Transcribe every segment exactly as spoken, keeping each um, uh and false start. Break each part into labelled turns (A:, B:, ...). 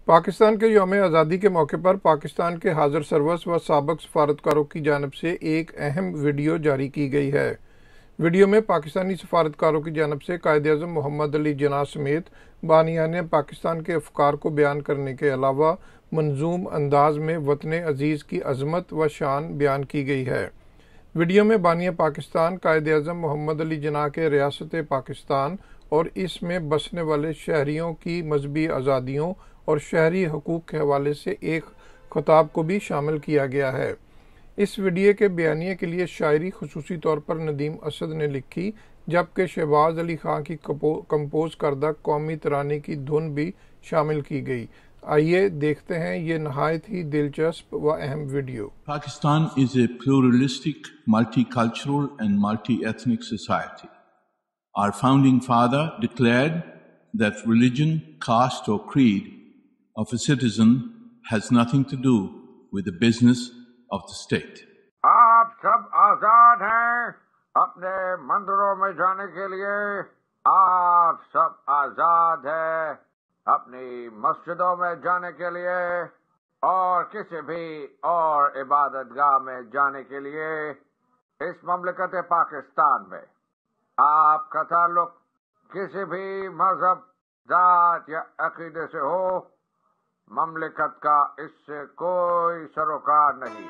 A: پاکستان کے یوم آزادی کے موقع پر پاکستان کے حاضر سروس و سابق سفارتکاروں کی جانب سے ایک اہم ویڈیو جاری کی گئی ہے۔ ویڈیو میں پاکستانی سفارتکاروں کی جانب سے قائد اعظم محمد علی جناح سمیت بانیان پاکستان کے افکار کو بیان کرنے کے علاوہ منظوم انداز میں وطن عزیز کی عظمت و شان بیان کی گئی ہے۔ ویڈیو میں بانی پاکستان قائد اعظم محمد علی جناح کے ریاست پاکستان اور اس میں بسنے والے شہریوں کی مذہبی آزادیوں اور شہری حقوق کے حوالے سے ایک خطاب کو بھی شامل کیا گیا ہے۔ اس ویڈیو کے بیانیے کے لیے شاعری خصوصی طور پر ندیم اسد نے لکھی، جبکہ شہباز علی خان کی کمپوز کردہ قومی ترانے کی دھن بھی شامل کی گئی۔ آئیے دیکھتے ہیں یہ نہایت ہی دلچسپ و اہم video.
B: Pakistan is a pluralistic, multicultural and multi-ethnic society. Our founding father declared that religion, caste or creed of a citizen has nothing to do with the business of the state.
C: آپ سب آزاد ہیں اپنے مندروں میں جانے کے لیے، آپ سب آزاد ہیں اپنی مسجدوں میں جانے کے لیے اور کسی بھی اور عبادت گاہ میں جانے کے لیے۔ اس مملکت پاکستان میں آپ کا تعلق کسی بھی مذہب، ذات یا عقیدے سے ہو، مملکت کا اس سے کوئی سروکار نہیں۔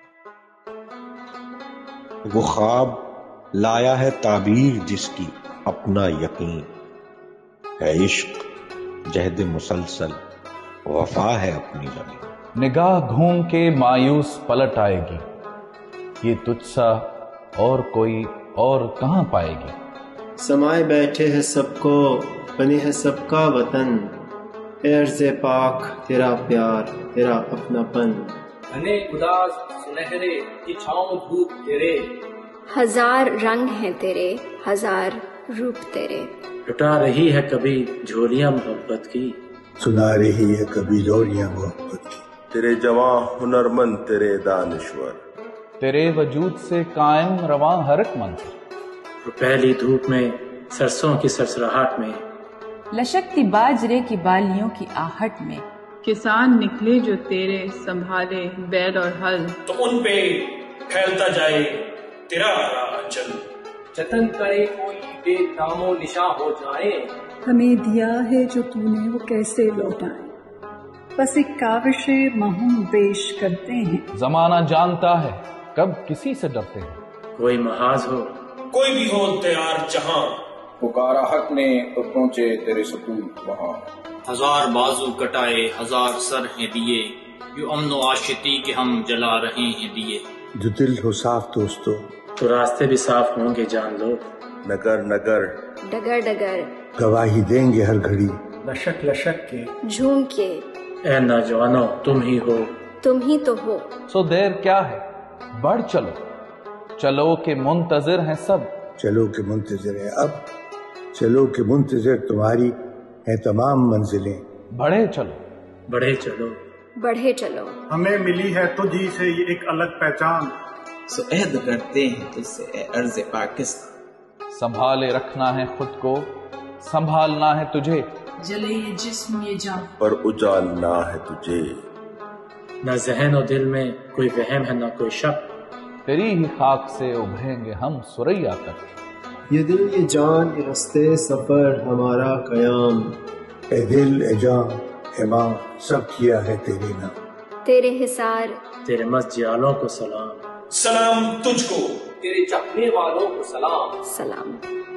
D: وہ خواب لایا ہے تعبیر جس کی اپنا یقین ہے، عشق جہد مسلسل وفا ہے اپنی زمین۔
E: نگاہ گھوم کے مایوس پلٹ آئے گی، یہ تجھ سا اور کوئی اور کہاں پائے گی۔
F: سمائے بیٹھے ہے سب کو، بنے ہے سب کا وطن، اے ارض پاک تیرا پیار تیرا اپنا پن۔
G: گھنے اداس سنہرے کی چھاؤں دھوپ تیرے،
H: ہزار رنگ ہیں تیرے ہزار روپ تیرے۔
F: لٹا رہی ہے کبھی جھولیاں محبت کی،
I: سنا رہی ہے کبھی لوریاں محبت کی۔
J: تیرے جواں ہنرمند تیرے دانشور،
E: تیرے وجود سے قائم رواں ہر ایک منظر۔
F: تو پہلی دھوپ میں سرسوں کی سرسراہٹ میں،
K: لشکتی باجرے کی بالیوں کی آہٹ میں،
L: کسان نکلے جو تیرے سنبھالے بیل اور ہل،
G: تو ان پہ پھیلتا جائے تیرا ہرا انجل۔ جتن کرے کوئی بے دام و نشاں ہو جائے،
L: ہمیں دیا ہے جو تو نے وہ کیسے لوٹائیں، بس ایک کاوش مہم پیش کرتے ہیں۔
E: زمانہ جانتا ہے کب کسی سے ڈرتے ہیں،
F: کوئی محاذ ہو
G: کوئی بھی ہو تیار جہاں،
M: پکارا حق نے تو پہنچے تیرے ستون وہاں۔
N: ہزار بازو کٹائے ہزار سر ہیں دیے، یوں امن و آشتی کے ہم جلا رہے ہیں دیے۔
I: جو دل ہو صاف دوستو
F: تو راستے بھی صاف ہوں گے جان لو،
J: نگر نگر
H: ڈگر ڈگر
I: گواہی دیں گے ہر گھڑی،
F: لشک لشک کے
H: جھوم کے،
F: اے نوجوانو تم ہی ہو
H: تم ہی تو ہو۔
E: سو دیر کیا ہے، بڑھ چلو، چلو کہ منتظر ہیں سب،
I: چلو کہ منتظر ہے اب، چلو کہ منتظر تمہاری ہیں تمام منزلیں۔
E: بڑھے چلو
F: بڑھے چلو
H: بڑھے چلو،
O: ہمیں ملی ہے تجھی سے یہ ایک الگ پہچان،
P: سو عہد کرتے ہیں تجھ سے اے ارض پاکستان۔
E: سنبھالے رکھنا ہے خود کو، سنبھالنا ہے تجھے،
L: جلے یہ جسم یہ جان
J: پر اجالنا ہے تجھے۔
F: نہ ذہن و دل میں کوئی وہم ہے نہ کوئی شک،
E: تیری ہی خاک سے ابھریں گے ہم ثریا تک۔
F: یہ دل یہ جان یہ رستے سفر ہمارا قیام،
I: اے دل اے جان اے ماں سب کیا ہے تیرے نام۔
H: تیرے حصار
F: تیرے مسجدوں کو سلام،
G: سلام تجھ کو، تیرے چکنے والوں کو سلام،
H: سلام۔